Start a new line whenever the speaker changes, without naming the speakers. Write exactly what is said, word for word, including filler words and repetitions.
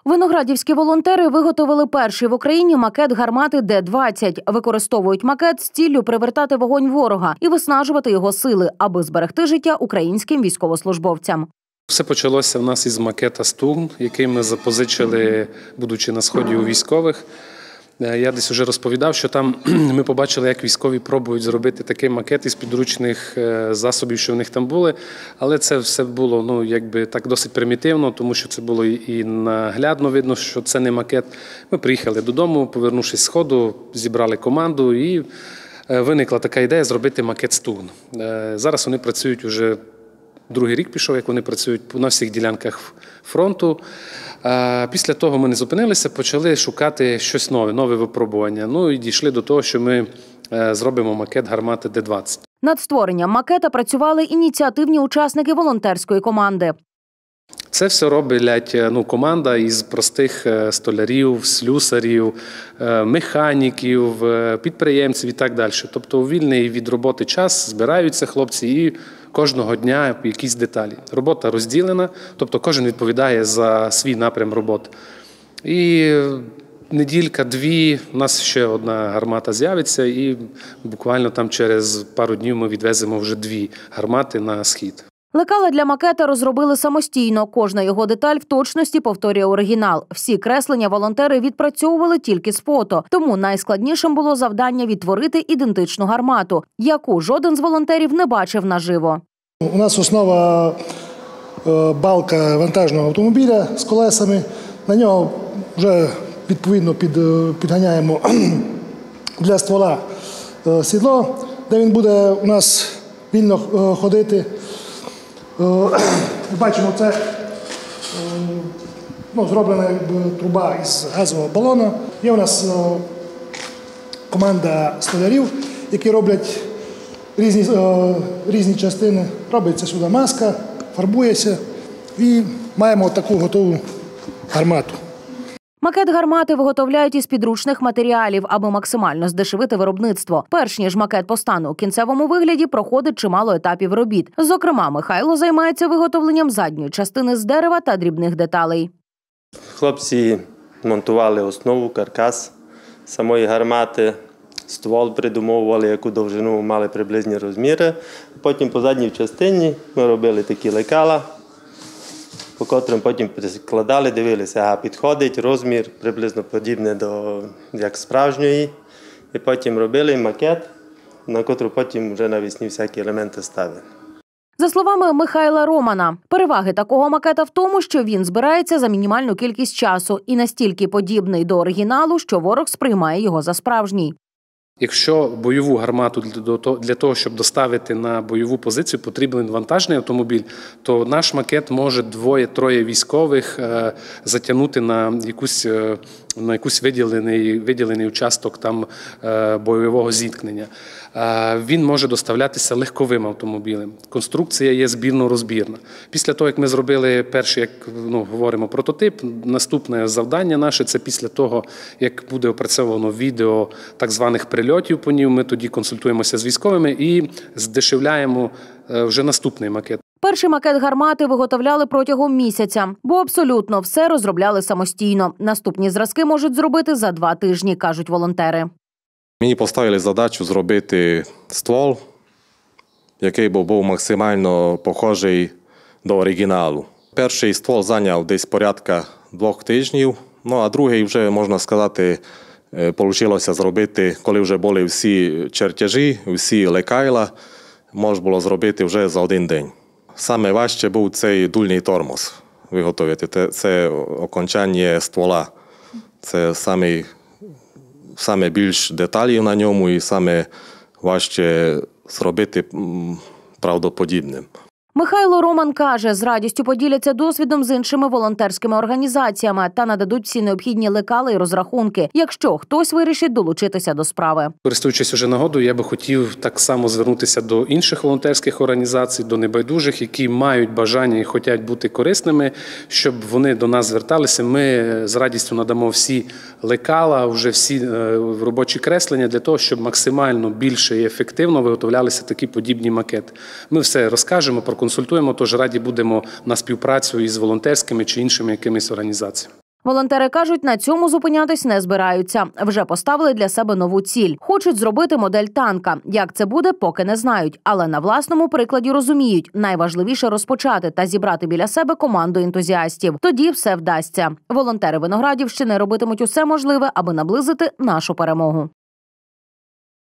Виноградівські волонтери виготовили перший в Україні макет гармати Д двадцять. Використовують макет з ціллю привертати вогонь ворога і виснажувати його сили, аби зберегти життя українським військовослужбовцям.
Все почалося в нас із макета «Стурм», який ми запозичили, будучи на Сході у військових. Я десь вже розповідав, що там ми побачили, як військові пробують зробити такий макет із підручних засобів, що в них там були. Але це все було ну, якби, так досить примітивно, тому що це було і наглядно видно, що це не макет. Ми приїхали додому, повернувшись з Сходу, зібрали команду і виникла така ідея зробити макет «Стурм». Зараз вони працюють вже другий рік пішов, як вони працюють на всіх ділянках фронту. Після того ми не зупинилися, почали шукати щось нове, нове випробування. Ну і дійшли до того, що ми зробимо макет гармати Д двадцять.
Над створенням макета працювали ініціативні учасники волонтерської команди.
Це все робить ну, команда із простих столярів, слюсарів, механіків, підприємців і так далі. Тобто у вільний від роботи час збираються хлопці і кожного дня якісь деталі. Робота розділена, тобто кожен відповідає за свій напрям роботи. І неділька-дві у нас ще одна гармата з'явиться і буквально там через пару днів ми відвеземо вже дві гармати на схід.
Лекала для макета розробили самостійно. Кожна його деталь в точності повторює оригінал. Всі креслення волонтери відпрацьовували тільки з фото. Тому найскладнішим було завдання відтворити ідентичну гармату, яку жоден з волонтерів не бачив наживо.
У нас основа балка вантажного автомобіля з колесами. На нього вже відповідно під, підганяємо для ствола сідло, де він буде у нас вільно ходити. Бачимо, це ну, зроблена труба із газового балону. Є у нас команда столярів, які роблять різні, різні частини. Робиться сюди маска, фарбується і маємо таку готову гармату.
Макет гармати виготовляють із підручних матеріалів, аби максимально здешевити виробництво. Перш ніж макет постане у кінцевому вигляді, проходить чимало етапів робіт. Зокрема, Михайло займається виготовленням задньої частини з дерева та дрібних деталей.
Хлопці монтували основу, каркас самої гармати, ствол придумовували, яку довжину мали приблизні розміри. Потім по задній частині ми робили такі лекала, по котрим потім прикладали, дивилися, ага, підходить, розмір приблизно подібне до як справжньої. І потім робили макет, на котру потім вже навісні всякі елементи ставили.
За словами Михайла Романа, переваги такого макета в тому, що він збирається за мінімальну кількість часу і настільки подібний до оригіналу, що ворог сприймає його за справжній.
Якщо бойову гармату для того, щоб доставити на бойову позицію, потрібен вантажний автомобіль, то наш макет може двоє-троє військових затягнути на якусь, на якусь виділений, виділений участок там бойового зіткнення. Він може доставлятися легковим автомобілем. Конструкція є збірно-розбірна. Після того, як ми зробили перший, як ну, говоримо, прототип, наступне завдання наше – це після того, як буде опрацьовано відео так званих прильотів по ній, ми тоді консультуємося з військовими і здешевляємо вже наступний макет.
Перший макет гармати виготовляли протягом місяця, бо абсолютно все розробляли самостійно. Наступні зразки можуть зробити за два тижні, кажуть волонтери.
Мені поставили задачу зробити ствол, який був максимально похожий до оригіналу. Перший ствол зайняв десь порядка двох тижнів, ну а другий вже, можна сказати, вийшло зробити, коли вже були всі чертежі, всі лекайла, можна було зробити вже за один день. Саме важче був цей дульний тормоз виготовити, це окончання ствола, це самий Саме більш деталів на ньому і саме важче зробити правдоподібним.
Михайло Роман каже, з радістю поділяться досвідом з іншими волонтерськими організаціями та нададуть всі необхідні лекала і розрахунки, якщо хтось вирішить долучитися до справи.
Користуючись уже нагодою, я би хотів так само звернутися до інших волонтерських організацій, до небайдужих, які мають бажання і хочуть бути корисними, щоб вони до нас зверталися. Ми з радістю надамо всі лекала, вже всі робочі креслення для того, щоб максимально більше і ефективно виготовлялися такі подібні макети. Ми все розкажемо, проконсультуємо, тож раді будемо на співпрацю із волонтерськими чи іншими якимись організаціями.
Волонтери кажуть, на цьому зупинятись не збираються. Вже поставили для себе нову ціль. Хочуть зробити модель танка. Як це буде, поки не знають. Але на власному прикладі розуміють, найважливіше розпочати та зібрати біля себе команду ентузіастів. Тоді все вдасться. Волонтери Виноградівщини робитимуть усе можливе, аби наблизити нашу перемогу.